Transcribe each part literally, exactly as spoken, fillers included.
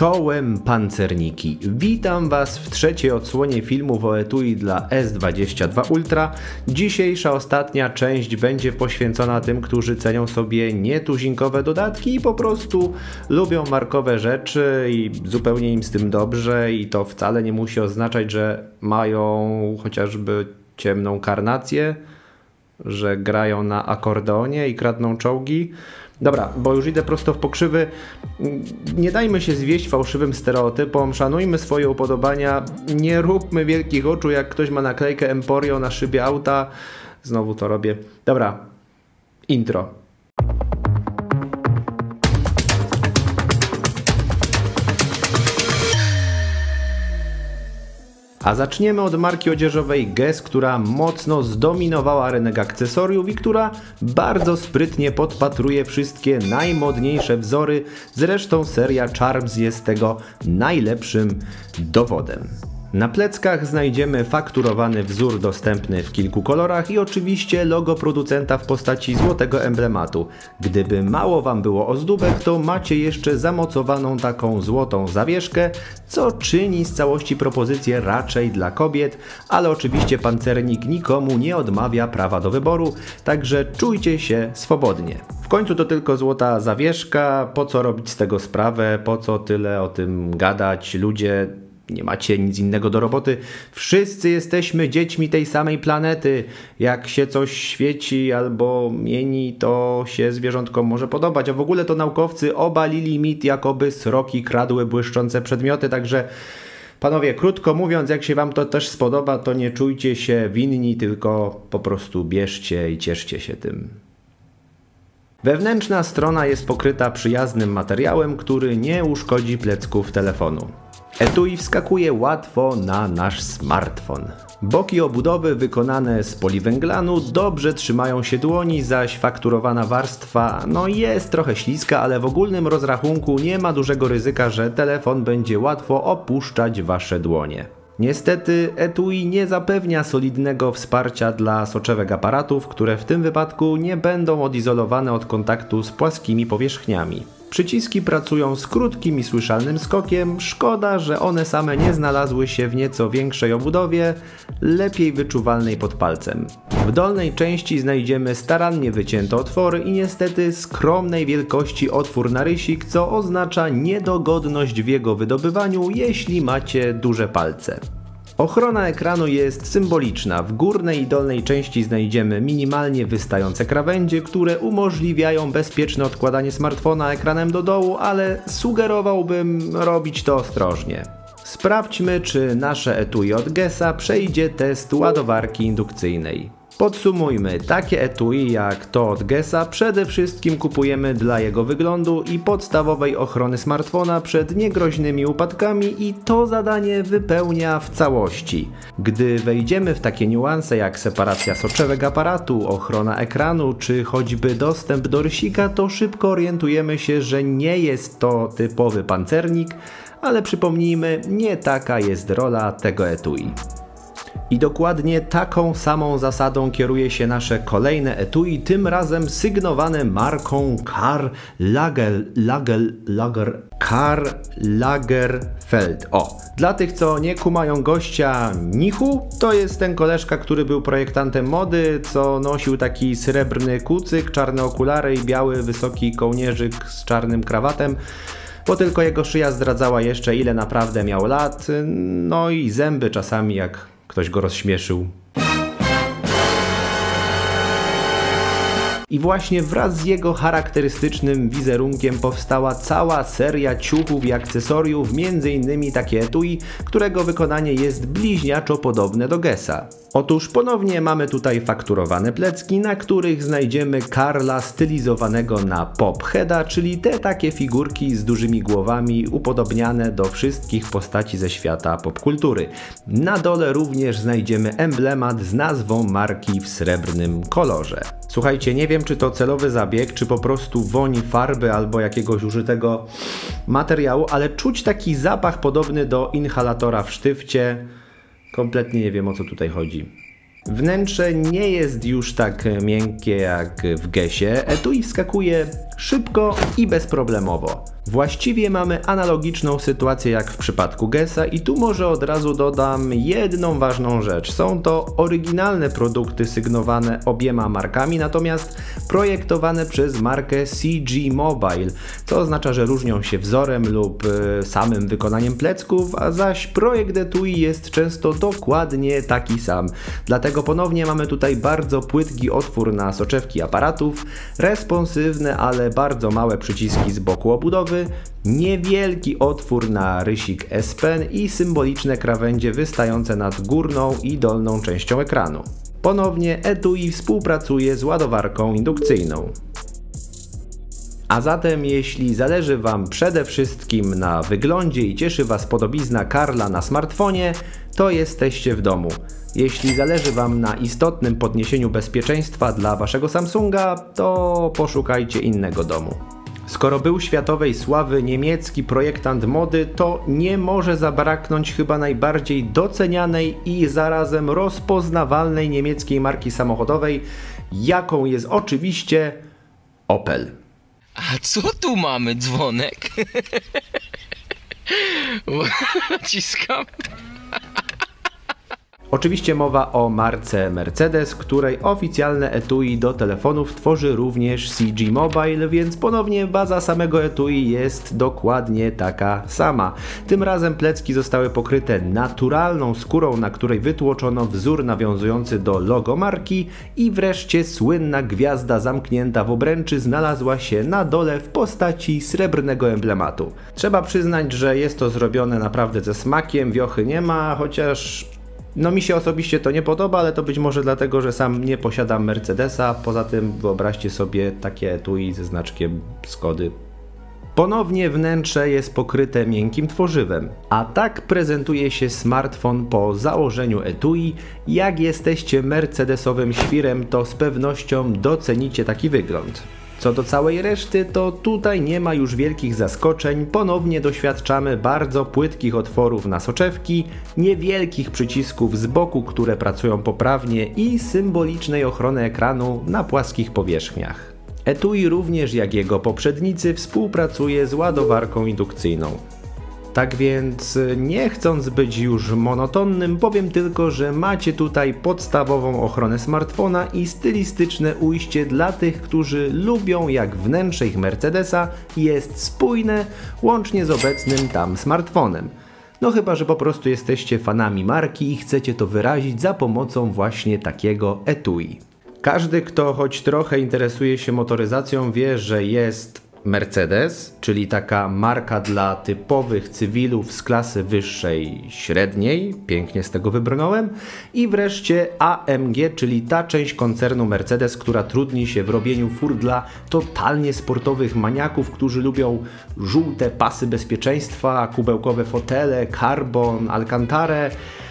Czołem pancerniki. Witam Was w trzeciej odsłonie filmów o etui dla S dwadzieścia dwa Ultra. Dzisiejsza ostatnia część będzie poświęcona tym, którzy cenią sobie nietuzinkowe dodatki i po prostu lubią markowe rzeczy i zupełnie im z tym dobrze i to wcale nie musi oznaczać, że mają chociażby ciemną karnację, że grają na akordeonie i kradną czołgi. Dobra, bo już idę prosto w pokrzywy. Nie dajmy się zwieść fałszywym stereotypom, szanujmy swoje upodobania, nie róbmy wielkich oczu, jak ktoś ma naklejkę Emporio na szybie auta. Znowu to robię. Dobra, intro. A zaczniemy od marki odzieżowej Guess, która mocno zdominowała rynek akcesoriów i która bardzo sprytnie podpatruje wszystkie najmodniejsze wzory. Zresztą seria Charms jest tego najlepszym dowodem. Na pleckach znajdziemy fakturowany wzór dostępny w kilku kolorach i oczywiście logo producenta w postaci złotego emblematu. Gdyby mało Wam było ozdóbek, to macie jeszcze zamocowaną taką złotą zawieszkę, co czyni z całości propozycję raczej dla kobiet, ale oczywiście pancernik nikomu nie odmawia prawa do wyboru, także czujcie się swobodnie. W końcu to tylko złota zawieszka, po co robić z tego sprawę, po co tyle o tym gadać, ludzie... Nie macie nic innego do roboty. Wszyscy jesteśmy dziećmi tej samej planety. Jak się coś świeci albo mieni, to się zwierzątkom może podobać. A w ogóle to naukowcy obalili mit, jakoby sroki kradły błyszczące przedmioty. Także panowie, krótko mówiąc, jak się wam to też spodoba, to nie czujcie się winni, tylko po prostu bierzcie i cieszcie się tym. Wewnętrzna strona jest pokryta przyjaznym materiałem, który nie uszkodzi plecków telefonu. Etui wskakuje łatwo na nasz smartfon. Boki obudowy wykonane z poliwęglanu dobrze trzymają się dłoni, zaś fakturowana warstwa no jest trochę śliska, ale w ogólnym rozrachunku nie ma dużego ryzyka, że telefon będzie łatwo opuszczać Wasze dłonie. Niestety etui nie zapewnia solidnego wsparcia dla soczewek aparatów, które w tym wypadku nie będą odizolowane od kontaktu z płaskimi powierzchniami. Przyciski pracują z krótkim i słyszalnym skokiem, szkoda, że one same nie znalazły się w nieco większej obudowie, lepiej wyczuwalnej pod palcem. W dolnej części znajdziemy starannie wycięte otwory i niestety skromnej wielkości otwór na rysik, co oznacza niedogodność w jego wydobywaniu, jeśli macie duże palce. Ochrona ekranu jest symboliczna. W górnej i dolnej części znajdziemy minimalnie wystające krawędzie, które umożliwiają bezpieczne odkładanie smartfona ekranem do dołu, ale sugerowałbym robić to ostrożnie. Sprawdźmy, czy nasze etui od Guessa przejdzie test ładowarki indukcyjnej. Podsumujmy, takie etui jak to od Guessa przede wszystkim kupujemy dla jego wyglądu i podstawowej ochrony smartfona przed niegroźnymi upadkami i to zadanie wypełnia w całości. Gdy wejdziemy w takie niuanse jak separacja soczewek aparatu, ochrona ekranu czy choćby dostęp do rysika, to szybko orientujemy się, że nie jest to typowy pancernik, ale przypomnijmy, nie taka jest rola tego etui. I dokładnie taką samą zasadą kieruje się nasze kolejne etui, tym razem sygnowane marką Karl Lager, Lager, Lager, Karl Lagerfeld. O, dla tych, co nie kumają gościa Nichu, to jest ten koleżka, który był projektantem mody, co nosił taki srebrny kucyk, czarne okulary i biały wysoki kołnierzyk z czarnym krawatem. Bo tylko jego szyja zdradzała jeszcze, ile naprawdę miał lat, no i zęby czasami jak ktoś go rozśmieszył. I właśnie wraz z jego charakterystycznym wizerunkiem powstała cała seria ciuchów i akcesoriów, między innymi takie etui, którego wykonanie jest bliźniaczo podobne do Guessa. Otóż ponownie mamy tutaj fakturowane plecki, na których znajdziemy Karla stylizowanego na popheada, czyli te takie figurki z dużymi głowami upodobniane do wszystkich postaci ze świata popkultury. Na dole również znajdziemy emblemat z nazwą marki w srebrnym kolorze. Słuchajcie, nie wiem, czy to celowy zabieg, czy po prostu woń farby albo jakiegoś użytego materiału, ale czuć taki zapach podobny do inhalatora w sztywcie. Kompletnie nie wiem, o co tutaj chodzi. Wnętrze nie jest już tak miękkie jak w Guessie. Etui wskakuje szybko i bezproblemowo. Właściwie mamy analogiczną sytuację jak w przypadku Guessa i tu może od razu dodam jedną ważną rzecz. Są to oryginalne produkty sygnowane obiema markami, natomiast projektowane przez markę C G Mobile, co oznacza, że różnią się wzorem lub y, samym wykonaniem plecków, a zaś projekt etui jest często dokładnie taki sam. Dlatego ponownie mamy tutaj bardzo płytki otwór na soczewki aparatów, responsywne, ale bardzo małe przyciski z boku obudowy, niewielki otwór na rysik S Pen i symboliczne krawędzie wystające nad górną i dolną częścią ekranu. Ponownie etui współpracuje z ładowarką indukcyjną. A zatem jeśli zależy Wam przede wszystkim na wyglądzie i cieszy Was podobizna Karla na smartfonie, to jesteście w domu. Jeśli zależy Wam na istotnym podniesieniu bezpieczeństwa dla Waszego Samsunga, to poszukajcie innego domu. Skoro był światowej sławy niemiecki projektant mody, to nie może zabraknąć chyba najbardziej docenianej i zarazem rozpoznawalnej niemieckiej marki samochodowej, jaką jest oczywiście Opel. A co tu mamy? Dzwonek? Naciskam. Oczywiście mowa o marce Mercedes, której oficjalne etui do telefonów tworzy również C G Mobile, więc ponownie baza samego etui jest dokładnie taka sama. Tym razem plecki zostały pokryte naturalną skórą, na której wytłoczono wzór nawiązujący do logo marki i wreszcie słynna gwiazda zamknięta w obręczy znalazła się na dole w postaci srebrnego emblematu. Trzeba przyznać, że jest to zrobione naprawdę ze smakiem, wiochy nie ma, chociaż no mi się osobiście to nie podoba, ale to być może dlatego, że sam nie posiadam Mercedesa. Poza tym wyobraźcie sobie takie etui ze znaczkiem Skody. Ponownie wnętrze jest pokryte miękkim tworzywem, a tak prezentuje się smartfon po założeniu etui. Jak jesteście mercedesowym świrem, to z pewnością docenicie taki wygląd. Co do całej reszty, to tutaj nie ma już wielkich zaskoczeń, ponownie doświadczamy bardzo płytkich otworów na soczewki, niewielkich przycisków z boku, które pracują poprawnie i symbolicznej ochrony ekranu na płaskich powierzchniach. Etui również jak jego poprzednicy współpracuje z ładowarką indukcyjną. Tak więc nie chcąc być już monotonnym, powiem tylko, że macie tutaj podstawową ochronę smartfona i stylistyczne ujście dla tych, którzy lubią, jak wnętrze ich Mercedesa jest spójne, łącznie z obecnym tam smartfonem. No chyba, że po prostu jesteście fanami marki i chcecie to wyrazić za pomocą właśnie takiego etui. Każdy, kto choć trochę interesuje się motoryzacją, wie, że jest Mercedes, czyli taka marka dla typowych cywilów z klasy wyższej średniej, pięknie z tego wybrnąłem, i wreszcie A M G, czyli ta część koncernu Mercedes, która trudni się w robieniu fur dla totalnie sportowych maniaków, którzy lubią żółte pasy bezpieczeństwa, kubełkowe fotele, carbon, alcantarę,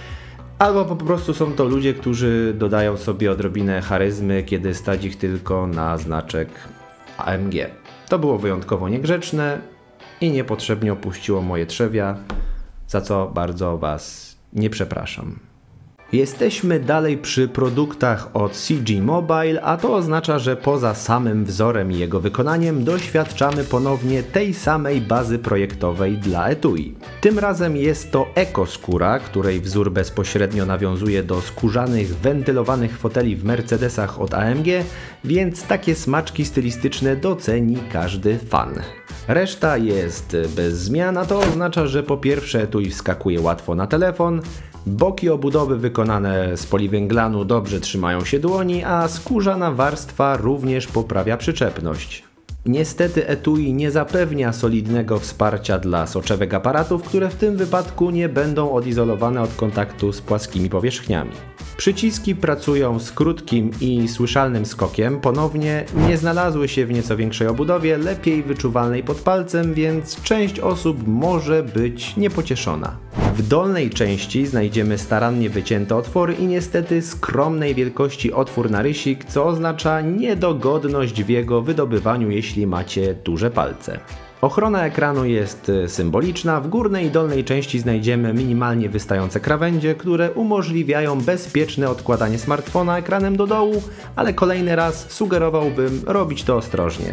albo po prostu są to ludzie, którzy dodają sobie odrobinę charyzmy, kiedy stać ich tylko na znaczek A M G. To było wyjątkowo niegrzeczne i niepotrzebnie opuściło moje trzewia, za co bardzo Was nie przepraszam. Jesteśmy dalej przy produktach od C G Mobile, a to oznacza, że poza samym wzorem i jego wykonaniem doświadczamy ponownie tej samej bazy projektowej dla etui. Tym razem jest to ekoskóra, której wzór bezpośrednio nawiązuje do skórzanych, wentylowanych foteli w Mercedesach od A M G, więc takie smaczki stylistyczne doceni każdy fan. Reszta jest bez zmian, a to oznacza, że po pierwsze etui wskakuje łatwo na telefon, boki obudowy wykonane z poliwęglanu dobrze trzymają się dłoni, a skórzana warstwa również poprawia przyczepność. Niestety etui nie zapewnia solidnego wsparcia dla soczewek aparatów, które w tym wypadku nie będą odizolowane od kontaktu z płaskimi powierzchniami. Przyciski pracują z krótkim i słyszalnym skokiem, ponownie nie znalazły się w nieco większej obudowie, lepiej wyczuwalnej pod palcem, więc część osób może być niepocieszona. W dolnej części znajdziemy starannie wycięte otwory i niestety skromnej wielkości otwór na rysik, co oznacza niedogodność w jego wydobywaniu, jeśli macie duże palce. Ochrona ekranu jest symboliczna, w górnej i dolnej części znajdziemy minimalnie wystające krawędzie, które umożliwiają bezpieczne odkładanie smartfona ekranem do dołu, ale kolejny raz sugerowałbym robić to ostrożnie.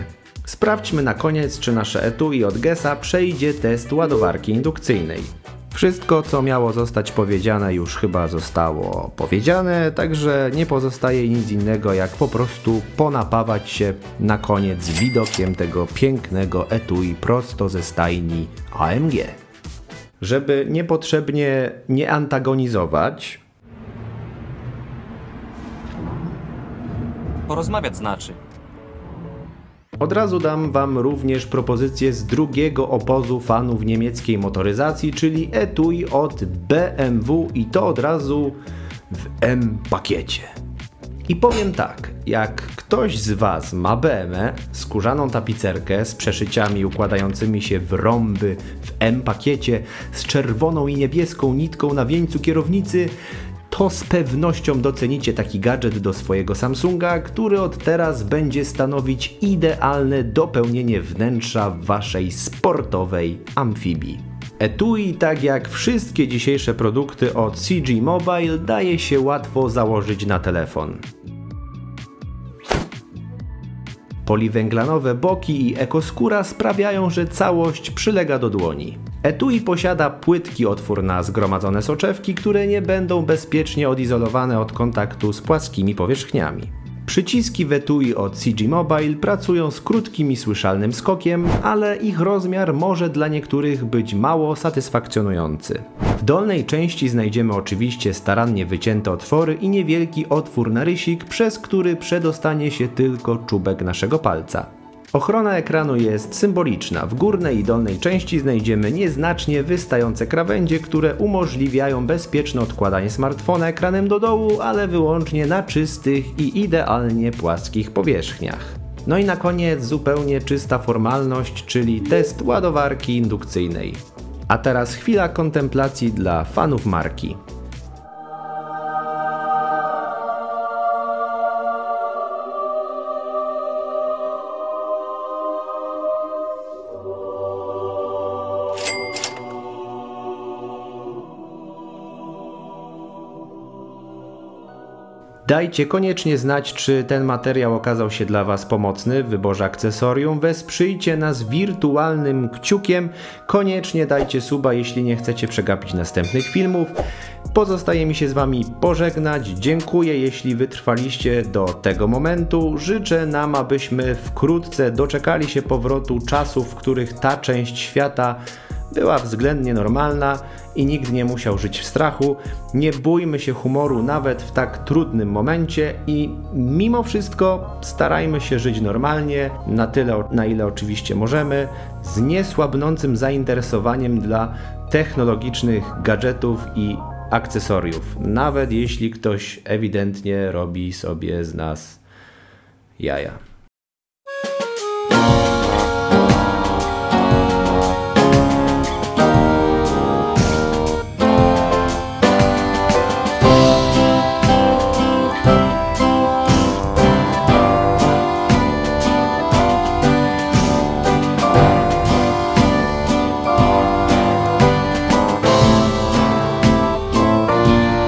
Sprawdźmy na koniec, czy nasze etui od Guessa przejdzie test ładowarki indukcyjnej. Wszystko, co miało zostać powiedziane, już chyba zostało powiedziane, także nie pozostaje nic innego, jak po prostu ponapawać się na koniec widokiem tego pięknego etui prosto ze stajni A M G. Żeby niepotrzebnie nie antagonizować, porozmawiać znaczy. od razu dam wam również propozycję z drugiego obozu fanów niemieckiej motoryzacji, czyli etui od B M W i to od razu w M-pakiecie. I powiem tak, jak ktoś z was ma B M E, skórzaną tapicerkę z przeszyciami układającymi się w rąby w M-pakiecie, z czerwoną i niebieską nitką na wieńcu kierownicy, to z pewnością docenicie taki gadżet do swojego Samsunga, który od teraz będzie stanowić idealne dopełnienie wnętrza waszej sportowej amfibii. Etui, tak jak wszystkie dzisiejsze produkty od C G Mobile, daje się łatwo założyć na telefon. Poliwęglanowe boki i ekoskóra sprawiają, że całość przylega do dłoni. Etui posiada płytki otwór na zgromadzone soczewki, które nie będą bezpiecznie odizolowane od kontaktu z płaskimi powierzchniami. Przyciski w etui od C G Mobile pracują z krótkim i słyszalnym skokiem, ale ich rozmiar może dla niektórych być mało satysfakcjonujący. W dolnej części znajdziemy oczywiście starannie wycięte otwory i niewielki otwór na rysik, przez który przedostanie się tylko czubek naszego palca. Ochrona ekranu jest symboliczna. W górnej i dolnej części znajdziemy nieznacznie wystające krawędzie, które umożliwiają bezpieczne odkładanie smartfona ekranem do dołu, ale wyłącznie na czystych i idealnie płaskich powierzchniach. No i na koniec zupełnie czysta formalność, czyli test ładowarki indukcyjnej. A teraz chwila kontemplacji dla fanów marki. Dajcie koniecznie znać, czy ten materiał okazał się dla was pomocny w wyborze akcesorium. Wesprzyjcie nas wirtualnym kciukiem. Koniecznie dajcie suba, jeśli nie chcecie przegapić następnych filmów. Pozostaje mi się z wami pożegnać. Dziękuję, jeśli wytrwaliście do tego momentu. Życzę nam, abyśmy wkrótce doczekali się powrotu czasów, w których ta część świata była względnie normalna i nikt nie musiał żyć w strachu. Nie bójmy się humoru nawet w tak trudnym momencie i mimo wszystko starajmy się żyć normalnie, na tyle, na ile oczywiście możemy, z niesłabnącym zainteresowaniem dla technologicznych gadżetów i akcesoriów, nawet jeśli ktoś ewidentnie robi sobie z nas jaja.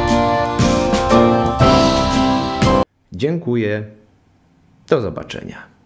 Dziękuję. Do zobaczenia.